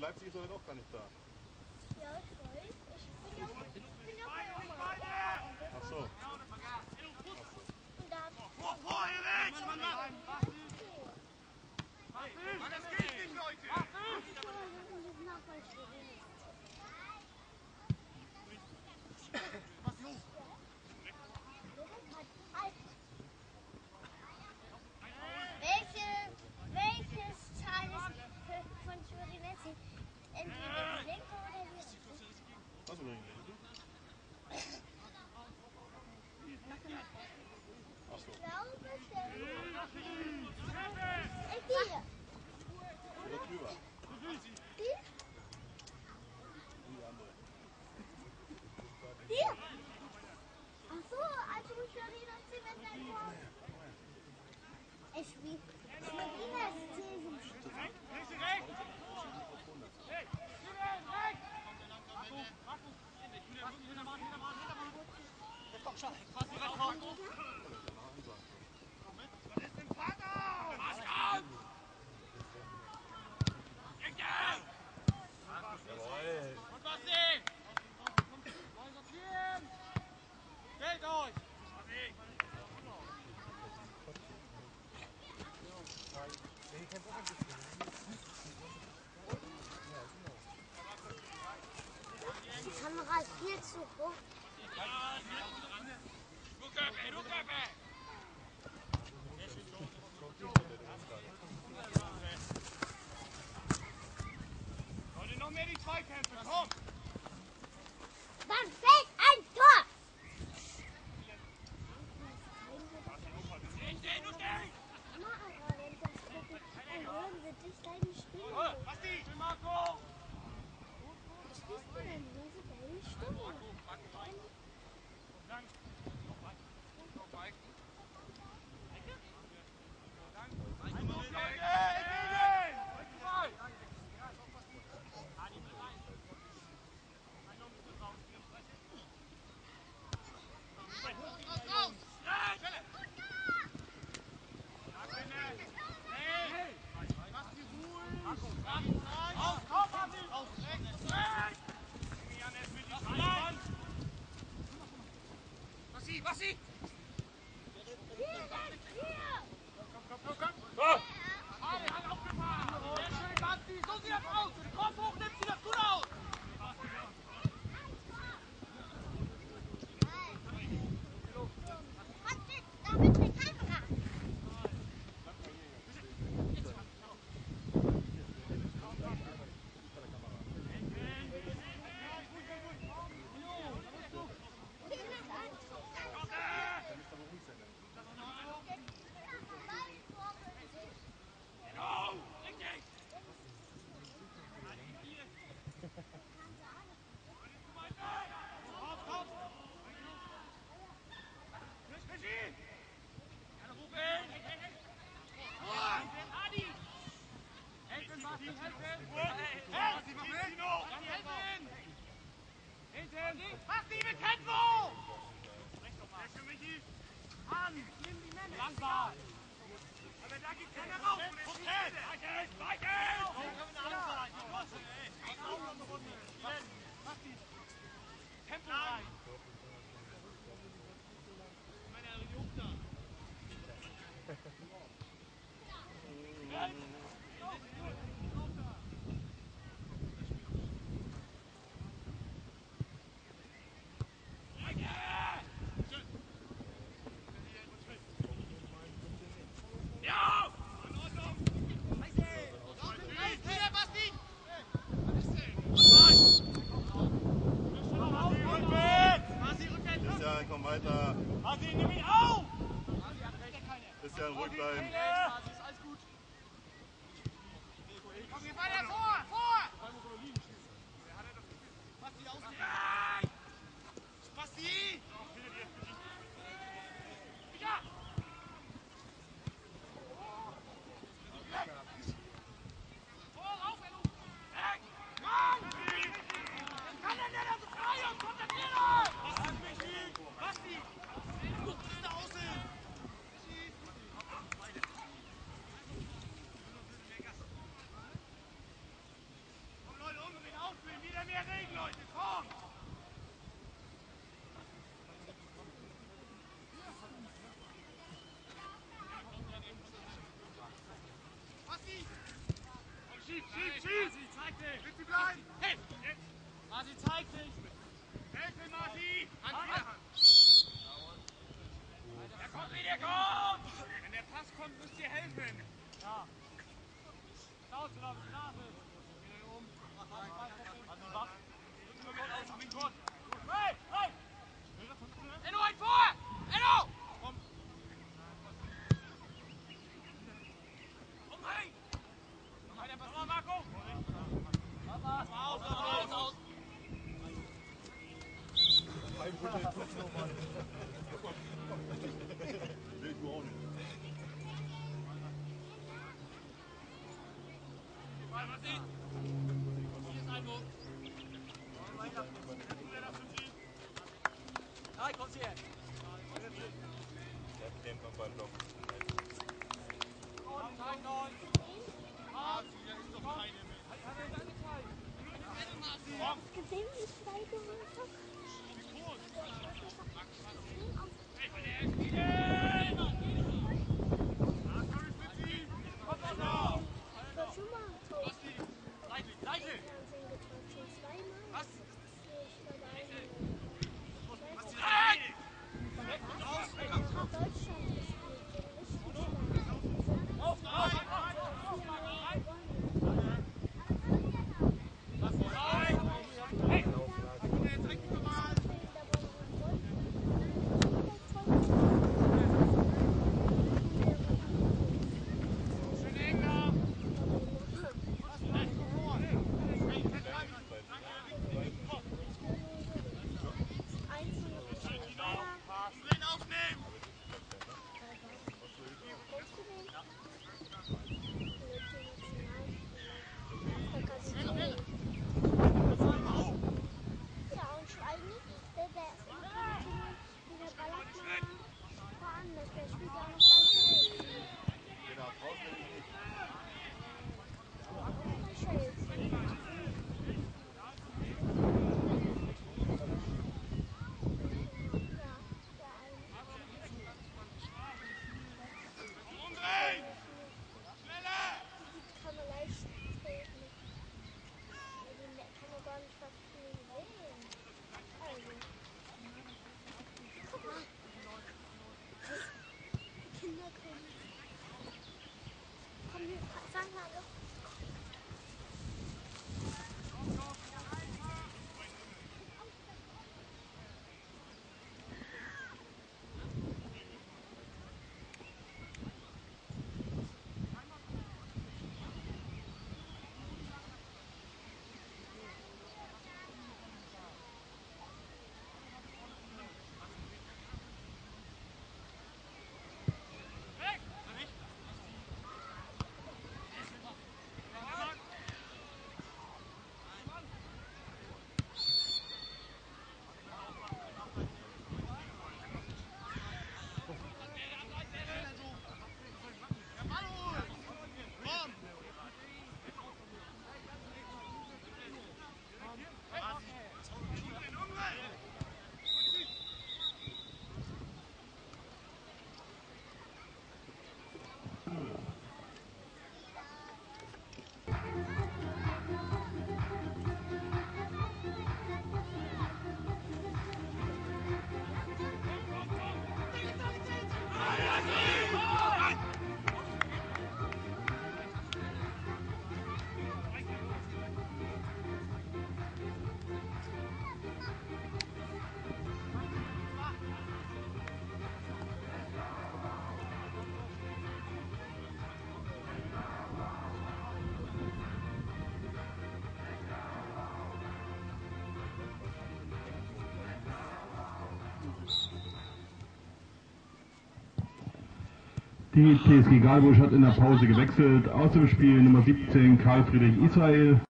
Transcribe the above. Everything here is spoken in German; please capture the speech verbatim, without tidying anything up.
Leipzig ist heute auch gar nicht da. Ja, ich weiß. Ich bin ja auch, bin ja auch bei Oma. Ach so. Und da Vor, vor, hier weg! Mann, Mann, Mann! Mann, das geht nicht, Leute! Welche, welches Teil ist für, von Turinense? Entweder die linke oder die rechte? Was übrigens? Ach so. Ich glaube, ich hier. Oder drüber. Hier? Die andere. Hier? Ach so, also Turinense mit deinem Tor. Ich spiele Turinense Ziel. Die Kamera ist viel zu hoch. Leute, noch mehr die Zweikämpfe, komm! Dann fällt ein Tor. Mama, aber wenn das gucken, dann hören wir dich deine Stimme. Basti! Marco! Was spielst du denn? Hörst du deine Stimme? Basti, Basti! Hier, dann, hier. Komm, komm, komm! So! Alle, alle aufgefahren! Sehr schön, Basti! So sieht das aus! Den Kopf hoch, nimmt sie das gut aus! Da mit der Kamera. Basti, mit Tempo! An! Nimm die Männer! Langsam! Aber da geht keiner raus! Weiter! Weiter! Tempo rein! Meine Jungs da! Christian, komm weiter. Hasi, nimm ihn auf! Christian, ruhig bleiben. Alles gut. Komm, geh weiter vor! Vor! Basti, aus! Basti! Ja! Vor, auf, Enno! Weg! Mann! Kann er nicht, also frei und konzentriert euch! Basti! Basti! Da außen! Schieb, schieb, schieb! Marci, zeig dich! Bitte bleiben! Hilf! Marci, zeig dich! Hilfe, Marci! Hand wieder, Hand! Der kommt wieder, kommt! Wenn der Pass kommt, müsst ihr helfen! Ja. Laut, laut, Nase! Wieder hier oben. Wach! Hey, hey! Enno, ein vor! Enno! Komm! Umdrehen! Weiter, pass auf, Marco! Aus, aus, aus, aus, aus! Will ich auch nicht. Hier ist Einwurf. Nein, kommst hier. Der Creme kommt beim Block. Und nein, neun. Ah, hier ist doch keine mehr. Gesehen, wie ich zwei gemacht habe? Die T S G Gahlbusch hat in der Pause gewechselt. Aus dem Spiel Nummer siebzehn Karl Friedrich Israel.